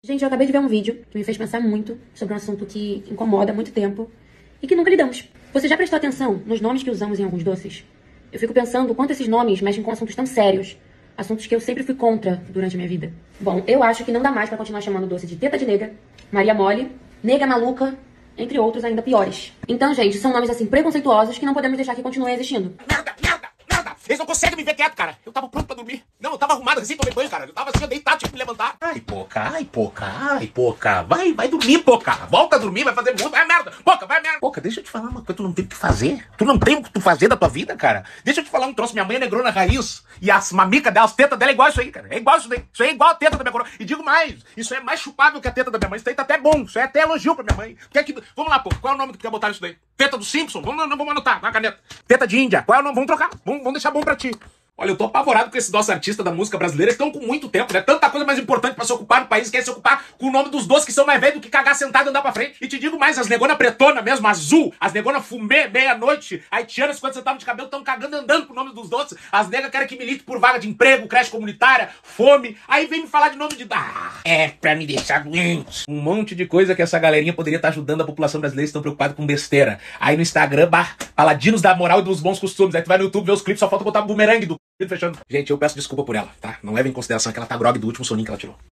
Gente, eu acabei de ver um vídeo que me fez pensar muito sobre um assunto que incomoda há muito tempo e que nunca lidamos. Você já prestou atenção nos nomes que usamos em alguns doces? Eu fico pensando o quanto esses nomes mexem com assuntos tão sérios, assuntos que eu sempre fui contra durante a minha vida. Bom, eu acho que não dá mais pra continuar chamando o doce de teta de nega, Maria Mole, nega maluca, entre outros ainda piores. Então, gente, são nomes assim preconceituosos que não podemos deixar que continuem existindo. Merda! Eles não conseguem me ver quieto, cara. Eu tava pronto pra dormir. Não, eu tava arrumado assim, tomei banho, cara. Eu tava assim, eu deitado, tinha que me levantar. Ai, Poca. Vai dormir, Poca. Volta a dormir, vai fazer muito. Vai merda. Poca, vai merda. Poca, deixa eu te falar uma coisa, tu não tem o que fazer. Tu não tem o que tu fazer da tua vida, cara. Deixa eu te falar um troço. Minha mãe é negrona raiz. E as mamicas dela, as tetas dela é igual isso aí, cara. É igual isso daí. Isso aí é igual a teta da minha coroa. E digo mais, isso aí é mais chupável que a teta da minha mãe. Isso aí tá até bom. Isso aí é até elogio pra minha mãe. Vamos lá, Poca. Qual é o nome que tu quer botar nisso daí? Teta do Simpson? Vamos anotar na caneta. Teta de Índia. Qual é o nome? Vamos trocar. Vamos deixar bom pra ti. Olha, eu tô apavorado com esses nossos artistas da música brasileira. Estão com muito tempo, né? Tanta coisa mais importante pra se ocupar no país, quer se ocupar com o nome dos doces que são mais velhos do que cagar sentado e andar pra frente. E te digo mais, as negona pretona mesmo, azul, as negona fumê, meia-noite, haitianas, 50 centavos de cabelo, estão cagando e andando pro nome dos doces. As negas querem que milite por vaga de emprego, creche comunitária, fome. Aí vem me falar de nome de... é pra me deixar doente. Um monte de coisa que essa galerinha poderia estar ajudando a população brasileira, estão preocupados com besteira. Aí no Instagram, paladinos da moral e dos bons costumes. Aí tu vai no YouTube ver os clipes, só falta botar bumerangue do fechando. Gente, eu peço desculpa por ela, tá? Não leva em consideração que ela tá grog do último soninho que ela tirou.